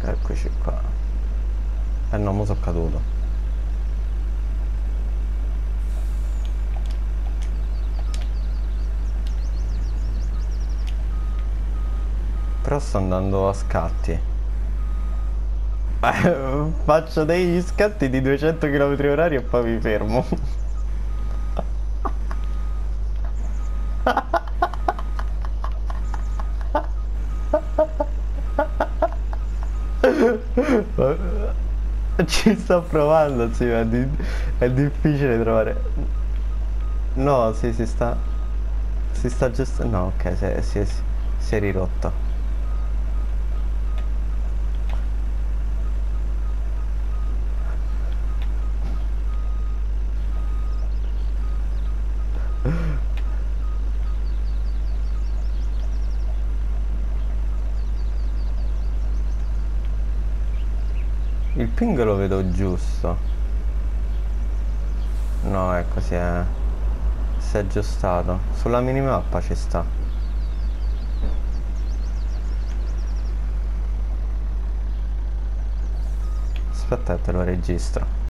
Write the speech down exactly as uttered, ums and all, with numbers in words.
Eccoci qua. Eh no, mo sono caduto. Però sto andando a scatti. Eh, Faccio degli scatti di duecento chilometri orari e poi mi fermo. Ci sto provando, sì, ma è, di- è difficile trovare. No, sì, si sta. Si sta giusto. No, ok, si è, si è- si è rirotto. Il ping lo vedo giusto. No, ecco, si è. Si è aggiustato. Sulla minimappa ci sta. Aspetta, te lo registro.